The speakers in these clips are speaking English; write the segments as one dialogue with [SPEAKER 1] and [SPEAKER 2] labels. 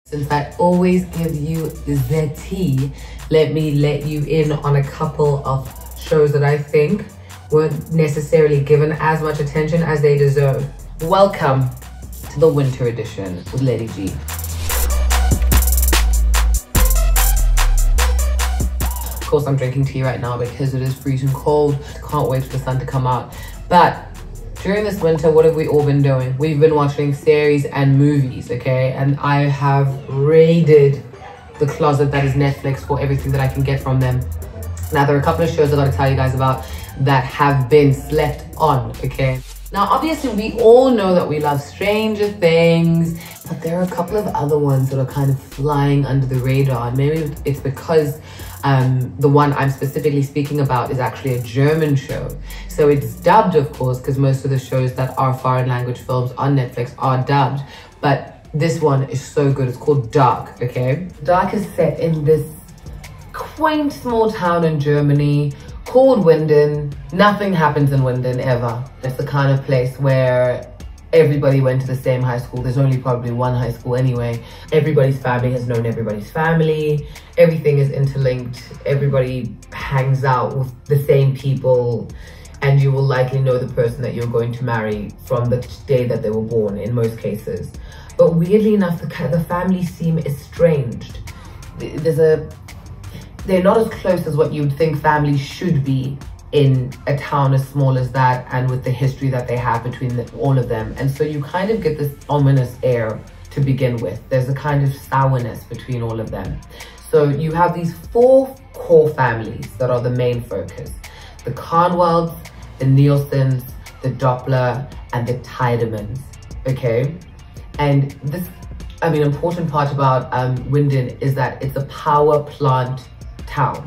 [SPEAKER 1] Since I always give you the tea, let me let you in on a couple of shows that I think weren't necessarily given as much attention as they deserve. Welcome to the winter edition with Leddi G. Of course, I'm drinking tea right now because it is freezing cold. Can't wait for the sun to come out. But during this winter, what have we all been doing? We've been watching series and movies, okay? And I have raided the closet that is Netflix for everything that I can get from them. Now, there are a couple of shows I gotta tell you guys about that have been slept on, okay? Now, obviously, we all know that we love Stranger Things, but there are a couple of other ones that are kind of flying under the radar. Maybe it's because the one I'm specifically speaking about is actually a German show. So it's dubbed, of course, because most of the shows that are foreign language films on Netflix are dubbed. But this one is so good. It's called Dark, okay? Dark is set in this quaint small town in Germany called Winden. Nothing happens in Winden ever. It's the kind of place where everybody went to the same high school. There's only probably one high school anyway. Everybody's family has known everybody's family. Everything is interlinked. Everybody hangs out with the same people, and you will likely know the person that you're going to marry from the day that they were born in most cases. But weirdly enough, the families seem estranged. They're not as close as what you'd think families should be in a town as small as that, and with the history that they have between all of them. And so you kind of get this ominous air to begin with. There's a kind of sourness between all of them. So you have these four core families that are the main focus: the Carnwelds, the Nielsens, the Doppler, and the Tiedemans, okay? And this, important part about Winden is that it's a power plant town.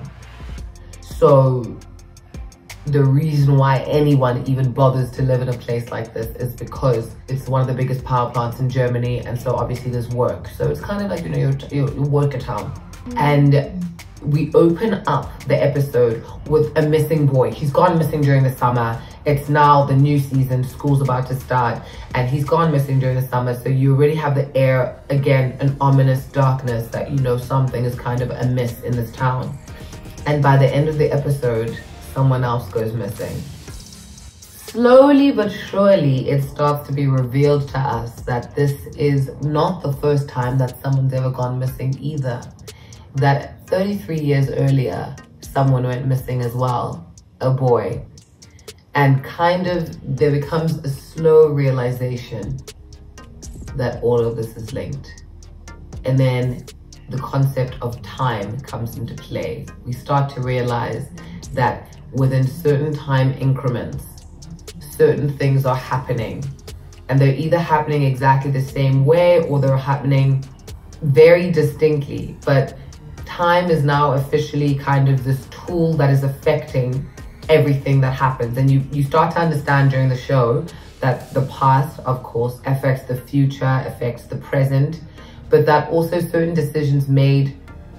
[SPEAKER 1] So the reason why anyone even bothers to live in a place like this is because it's one of the biggest power plants in Germany, and so obviously there's work. So it's kind of like, your worker town. And we open up the episode with a missing boy. He's gone missing during the summer. It's now the new season, school's about to start, and he's gone missing during the summer. So you already have the air, again, an ominous darkness that something is kind of amiss in this town. And by the end of the episode, someone else goes missing. Slowly but surely, it starts to be revealed to us that this is not the first time that someone's ever gone missing either. That 33 years earlier, someone went missing as well, a boy. And there becomes a slow realization that all of this is linked. And then the concept of time comes into play. We start to realize that within certain time increments, certain things are happening. And they're either happening exactly the same way or they're happening very distinctly. But time is now officially kind of this tool that is affecting everything that happens. And you start to understand during the show that the past, of course, affects the future, affects the present, but that also certain decisions made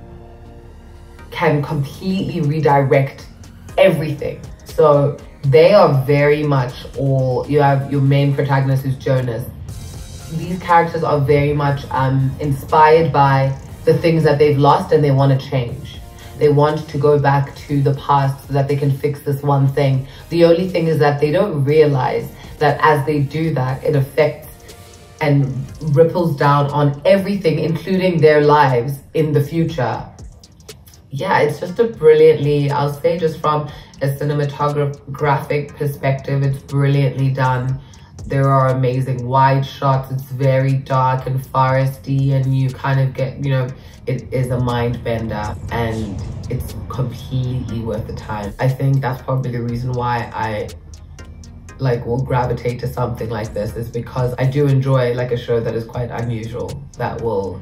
[SPEAKER 1] can completely redirect everything. So they are very much you have your main protagonist, who's Jonas. These characters are very much inspired by the things that they've lost, and they want to change. They want to go back to the past so that they can fix this one thing. The only thing is that they don't realize that as they do that, it affects and ripples down on everything, including their lives in the future. Yeah, it's just a brilliantly, I'll say, just from a cinematographic perspective, it's brilliantly done. There are amazing wide shots. It's very dark and foresty, and you kind of get, it is a mind bender, and it's completely worth the time. I think that's probably the reason why I will gravitate to something like this, is because I do enjoy a show that is quite unusual, that will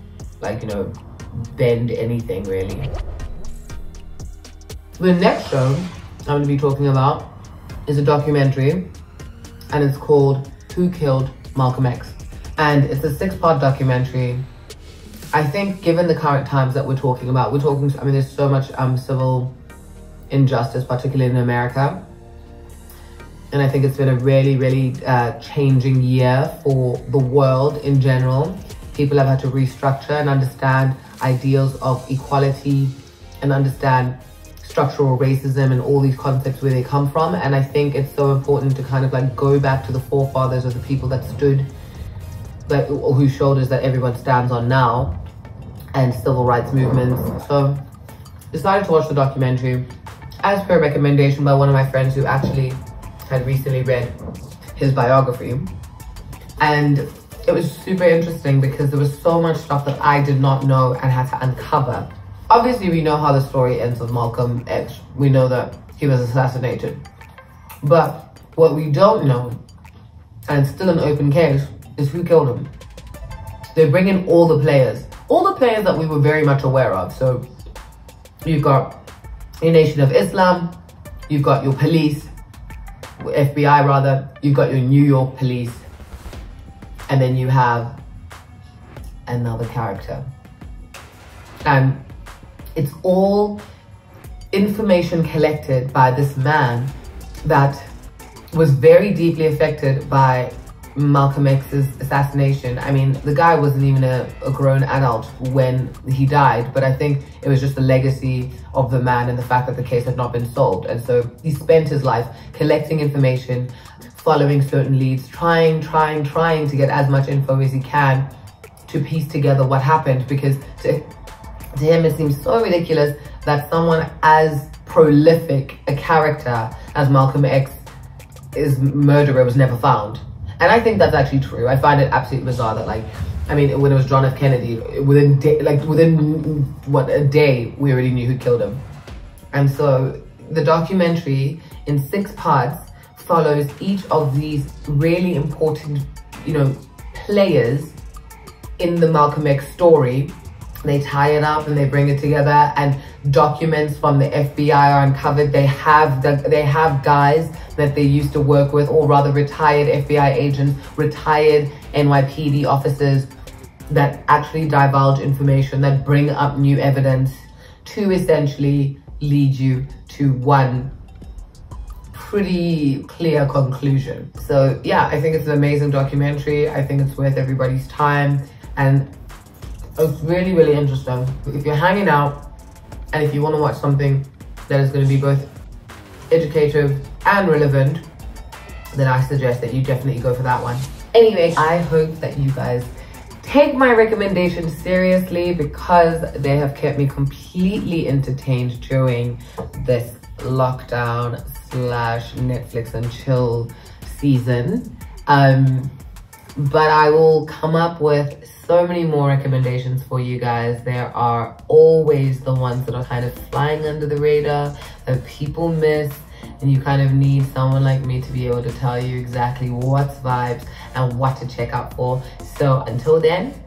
[SPEAKER 1] bend anything really. The next show I'm going to be talking about is a documentary, and it's called Who Killed Malcolm X? And it's a 6-part documentary. I think given the current times that we're talking about, there's so much civil injustice, particularly in America. And I think it's been a really, really changing year for the world in general. People have had to restructure and understand ideals of equality and understand structural racism and all these concepts where they come from. And I think it's so important to kind of like go back to the forefathers of the people that stood, like whose shoulders that everyone stands on now, and civil rights movements. So decided to watch the documentary as per recommendation by one of my friends who actually had recently read his biography. And it was super interesting because there was so much stuff that I did not know and had to uncover. Obviously, we know how the story ends with Malcolm X. We know that he was assassinated. But what we don't know, and it's still an open case, is who killed him. They bring in all the players that we were very much aware of. So you've got your Nation of Islam, you've got your police, FBI rather, you've got your New York police, and then you have another character. And it's all information collected by this man that was very deeply affected by Malcolm X's assassination. I mean, the guy wasn't even a grown adult when he died, but I think it was just the legacy of the man and the fact that the case had not been solved. And so he spent his life collecting information, following certain leads, trying to get as much info as he can to piece together what happened, because to him it seems so ridiculous that someone as prolific a character as Malcolm X's murderer was never found. And I think that's actually true. I find it absolutely bizarre that, like, I mean, when it was John F. Kennedy, within a day, we already knew who killed him. And so the documentary in 6 parts follows each of these really important, you know, players in the Malcolm X story. They tie it up and they bring it together, and documents from the FBI are uncovered. They have guys that they used to work with, or rather retired FBI agents, retired NYPD officers that actually divulge information, that bring up new evidence to essentially lead you to one pretty clear conclusion. So yeah, I think it's an amazing documentary. I think it's worth everybody's time, and it's really, really interesting. If you're hanging out and if you want to watch something that is going to be both educative and relevant, then I suggest that you definitely go for that one. Anyway, I hope that you guys take my recommendations seriously, because they have kept me completely entertained during this lockdown / Netflix and chill season. But I will come up with so many more recommendations for you guys. There are always the ones that are kind of flying under the radar that people miss, and you kind of need someone like me to be able to tell you exactly what's vibes and what to check out for. So until then,